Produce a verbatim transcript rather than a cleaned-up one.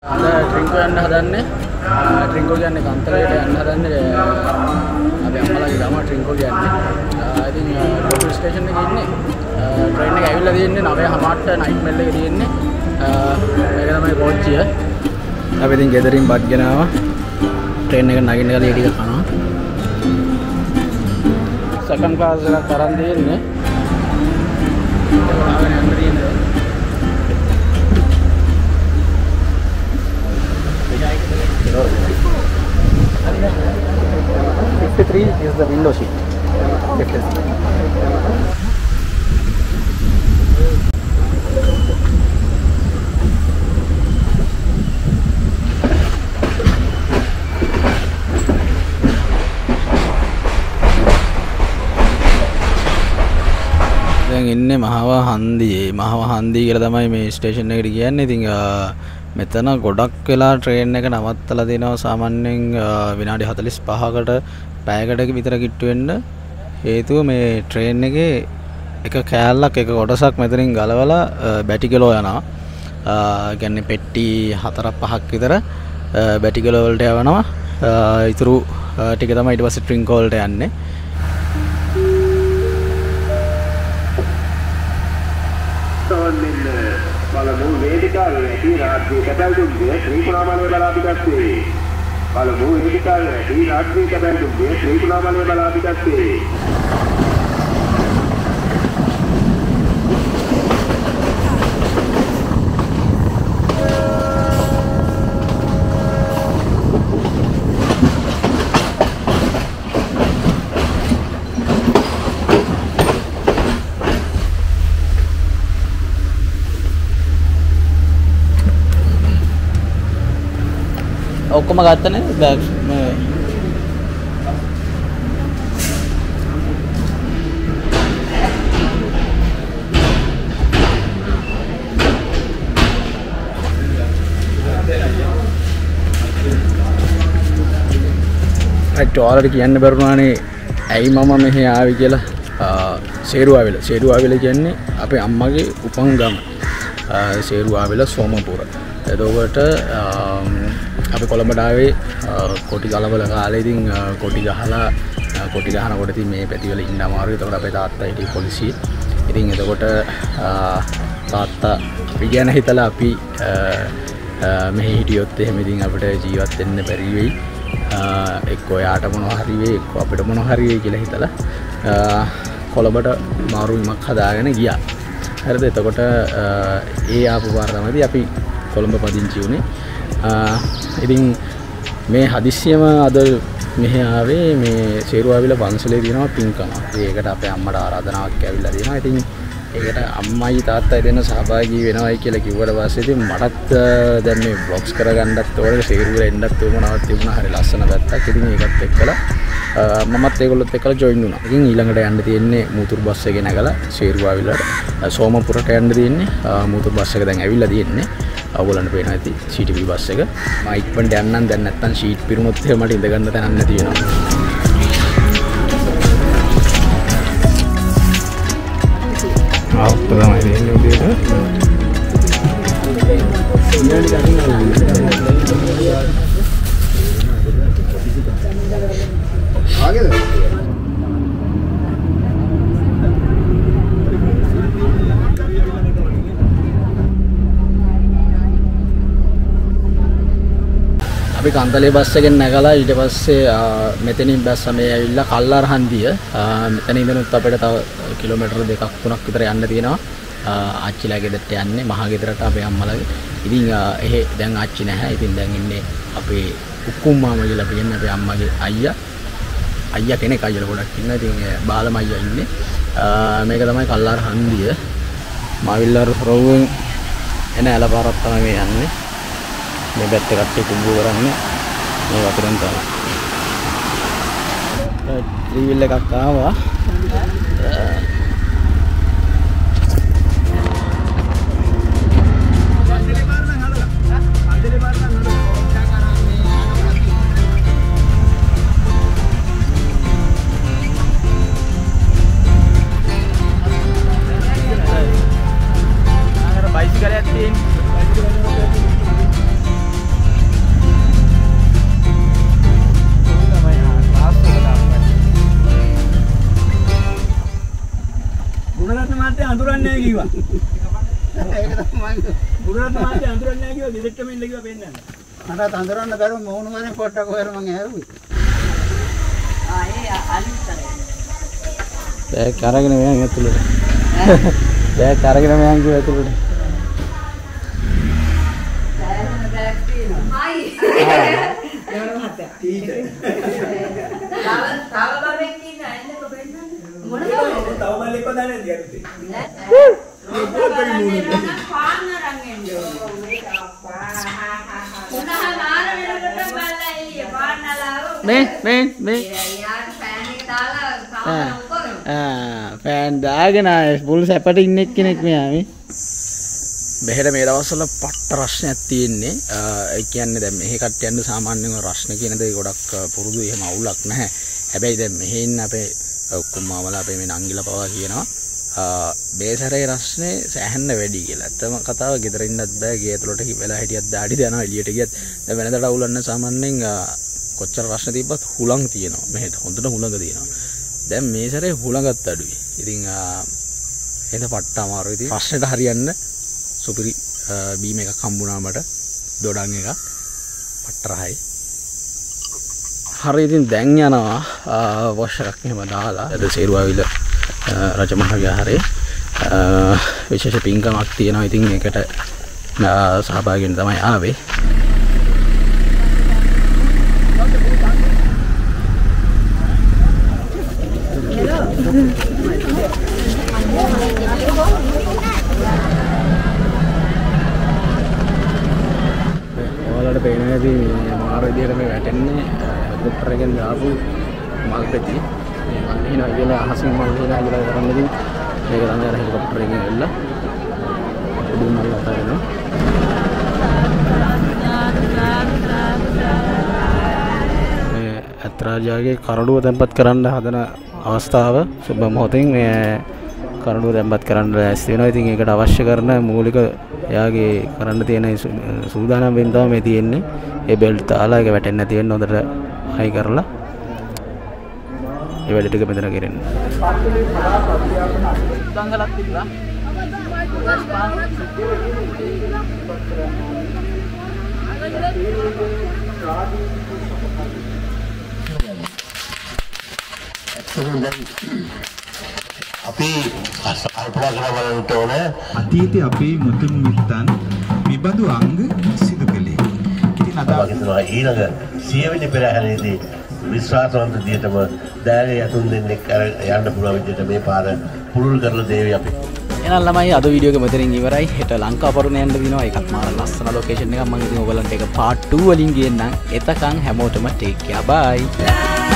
අද ට්‍රින්කෝ යන්න හදන්නේ. ට්‍රින්කෝ කියන්නේ කන්තලයට යන්න හදන්නේ. අපි අම්මලාගේ ගම ට්‍රින්කෝ කියන්නේ. ඉතින් ලෝකල් ස්ටේෂන් එකේ ඉන්නේ. ට්‍රේන් එක ඇවිල්ලා තියෙන්නේ නවය හමාරට නයිට් මෙල් එකේ තියෙන්නේ. මේක තමයි කෝච්චිය. අපි ඉතින් ගෙදරින් බත් ගෙනාවා. ට්‍රේන් එක නගින්න ගාලා ටික කනවා. සෙකන්ඩ් ක්ලාස් එකක් අරන් දෙන්නේ. fifty-three is the window seat. fifty-three. දැන් ඉන්නේ මහව හන්දියේ. මහව හන්දිය කියලා තමයි මේ ස්ටේෂන් එකට කියන්නේ. ඉතින් මෙතන ගොඩක් වෙලා ට්‍රේන් එක නවත්තලා දෙනවා. සාමාන්‍යයෙන් විනාඩි හතළිස් පහකට පැයකට විතර කිට්ටු වෙන්න. හේතුව මේ ට්‍රේන් එකේ එක කෑල්ලක් එක කොටසක් මෙතනින් ගලවලා බැටිකලෝ යනවා. ඒ කියන්නේ පෙට්ටි හතර පහක් විතර බැටිකලෝ වලට යවනවා. ඊතුරු ටික තමයි ඊට පස්සේ ට්‍රින්කෝ වලට යන්නේ. පළමු වේදිකාවේ ඇති රාජ්‍ය කැපැල්තුම්ගේ ශ්‍රී කුණාමලේ බලාපිටත්තේ පළමු වේදිකාවේ ඇති රාජ්‍ය කැපැල්තුම්ගේ ශ්‍රී කුණාමලේ බලාපිටත්තේ ඔක්කොම ගත්තනේ බෑග්ස් මේ අයිට ඔයාලට කියන්න බැරුණානේ ඇයි මම මෙහෙ ආවේ කියලා. සේරුවාවිල සේරුවාවිල කියන්නේ අපේ අම්මගේ උපන් ගම. සේරුවාවිල සෝමපුර. එතකොට අපි කොළඹට ආවේ කොටි ගලවල කාලේ. ඉතින් කොටි ගහලා කොටි ගහනකොට ඉතින් මේ පැතිවල ඉන්න අමාරුයි. එතකොට අපේ තාත්තා හිටියේ පොලිසිය. ඉතින් එතකොට තාත්තා අපි ගැන හිතලා අපි මෙහි හිටියොත් එහෙම ඉතින් අපිට ජීවත් වෙන්න බැරි වෙයි. එක්ක ඔයාට මොනවා හරි වෙයි, එක්ක අපිට මොනවා හරි වෙයි කියලා හිතලා කොළඹට මාරු වීමක් හදාගෙන ගියා. හරිද? එතකොට ඒ ආපු පාර තමයි අපි කොළඹ පදිංචි වුණේ. ඉතින් මේ හදිස්සියම අද මෙහෙ ආවේ මේ සේරුවාවිල පන්සලේ තියෙනවා පින්කම. ඒකට අපේ අම්මට ආරාධනාවක් ඇවිල්ලා තියෙනවා. ඉතින් ඒකට අම්මයි තාත්තයි දෙන්න සහභාගී වෙනවයි කියලා කිව්වට පස්සේ ඉතින් මටත් දැන් මේ බ්ලොග්ස් කරගන්නත් ඕනේ, සේරුවල එන්නත් ඕනවත් තිබුණා. හරි ලස්සන පැත්තක්. ඉතින් ඒකත් එක්කලා මමත් ඒගොල්ලොත් එක්කලා ජොයින් වුණා. ඉතින් ඊළඟට යන්න තියෙන්නේ මූතුරු බස් එකේ නැගලා සේරුවාවිලට සෝමපුරට යන්න තියෙන්නේ. මූතුරු බස් එක දැන් ඇවිල්ලා තියෙන්නේ. අවුලන්න පේනවා ඇති සීටීවී බස් එක. මම ඉක්මනට යන්නම්. දැන් නැත්තම් ෂීට් පිරුණොත් එහෙම මට ඉඳ ගන්න තැනක් නැති වෙනවා. ආ තමයි දෙන්නේ උදේට. ආගේද? අපි කන්තලේ බස් එකෙන් නැගලා ඊට පස්සේ මෙතනින් බස් මේ ඇවිල්ලා කල්ලාර හන්දිය. මෙතන ඉඳනුත් අපිට තව කිලෝමීටර් දෙකක් තුනක් විතර යන්න තියෙනවා. ආච්චිලා ගෙදරට යන්නේ, මහා ගෙදරට අපේ අම්මලාගේ. ඉතින් එහෙ දැන් ආච්චි නැහැ. ඉතින් දැන් ඉන්නේ අපේ උකුම් මාමා කියලා කියන්නේ අපේ අම්මගේ අයියා. අයියා කෙනෙක් අයියලා ගොඩක් ඉන්නවා. ඉතින් බාලම අයියා ඉන්නේ. මේක තමයි කල්ලාර හන්දිය. මාවිල්ලාර රෝවෙන් එන ඇලපාරක් තමයි මේ යන්නේ. මේ බැත් එකත් කුඹු කරන්නේ මේ වතුරෙන් තමයි. ත්‍රිවිල් එකක් ආවා. නැහැ කිව්වා. ඒක තමයි බුදුරත් මාත්‍ය අඳුරන්නේ නැහැ කිව්වා ගෙදරටම ඉන්න කිව්වා පෙන්නන්න. මට අඳුරන්න බැරුව මොවුන වලින් පොට්ටක් හොයලා මං ඇහුවේ. ආ ඒ අලිස්තරේ. බෑග් අරගෙන මෙයන් ඇතුළට. බෑග් අරගෙන මෙයන් කිව්වා ඇතුළට. බෑග් බෑග් තියෙනවා. හයි. යනවා මහත්තයා. ටීචර්. තව තව බබෙක් ඉන්නා එන්නකො පෙන්නන්න. මොනවද? තව බල්ලෙක්ව දාන්නේ දියටි. නෑ. මේ මේ මේ ෆෑන් දාගෙන පුල් සැපට ඉන්න එක්කෙනෙක් මෙයා මේ මෙහෙට මේ දවස්වල පට්ට රස්නයක් තියෙන්නේ ඒ කියන්නේ දැන් මෙහෙ කට්ටියන්ට සාමාන්‍යයෙන් රස්න කියන දේ ගොඩක් පුරුදු එහෙම අවුලක් නැහැ හැබැයි දැන් මෙහෙ ඉන්න අපේ ඔක්කොම මාමලා අපේ මේ නංගිලා පවා කියනවා බේසරේ රස්නේ සෑහෙන්න වැඩි කියලා. ඇත්තම කතාව ගෙදර ඉන්නත් බෑ. ගේ ඇතුළට වෙලා හිටියත් දාඩි යනවා එළියට ගියත්. දැන් වෙනදට අවුලන්න සාමාන්‍යයෙන් කොච්චර රස්න තිබ්බත් හුලං තියෙනවා. මෙහෙට හොඳට හුලඟ තියෙනවා. දැන් මේ සැරේ හුලඟත් අඩුයි. ඉතින් එතන පට්ට අමාරුයි. ඉතින් රස්නෙට හරියන්න සුපිරි බීම් එකක් හම්බුණා මට. දොඩම් එකක්. පට්ට රහයි. හරි ඉතින් දැන් යනවා වොෂ් එකක් එහෙම දාලා. අද සේරුවාවිල රජමහාගේ ආහාරේ විශේෂ පින්කමක් තියෙනවා. ඉතින් ඒකට සහභාගී වෙන්න තමයි ආවේ. ඔයාලට පේනවා ඇති මාර විදියට මේ වැටෙන්නේ හෙලිකොප්ටර් එකෙන් දාපු මල් පෙට්ටිය. මල් හිනා කියලා අහසින් මල් හිනා කියලා කරන්නේ. මේක තමයි අර හෙලිකොප්ටර් එකෙන් එල්ල. උඩින් මල් අතරිනවා. මේ අත්‍රාජාගේ කරඬුව තැන්පත් කරන්න හදන අවස්ථාව සුබ මොහොතින් මේ කරඬුව තැන්පත් කරන්න ලෑස්ති වෙනවා. ඉතින් ඒකට අවශ්‍ය කරන මූලික එයාගේ කරන්න තියෙන සූදානම් වෙන්න තමයි මේ තියෙන්නේ. ඒ බෙල්ට් දාලා ඒක වැටෙන්නේ නැති වෙන්න හොඳට හයි කරලා ඒ වැඩ ටික මෙතන කරන්න. දංගලක් තිබ්බා. අපි කල්පනා කරලා බලන්න ඕනේ අතීතයේ අපේ මුතුන් මිත්තන් විබඳු අංග සිදු කළේ. ඉතින් අද අපි හිතනවා ඊළඟ සියවෙනි පෙරහැරේදී විශ්වාසවන්ත දියටම දැලේ යතුන් දෙන්නෙක් යන්න පුළුවන් විදිහට මේ පාර පුරුල් කරලා දේවි අපි. එහෙනම් ළමයි අද වීඩියෝ එක මෙතනින් ඉවරයි. හෙට ලංකාපරුණ යන්න දිනවා. ඒකත් මාර ලස්සන ලොකේෂන් එකක්. මම ඉතින් ඔයගලන්ට ඒක part two වලින් ගේන්නම්. එතකන් හැමෝටම take care bye.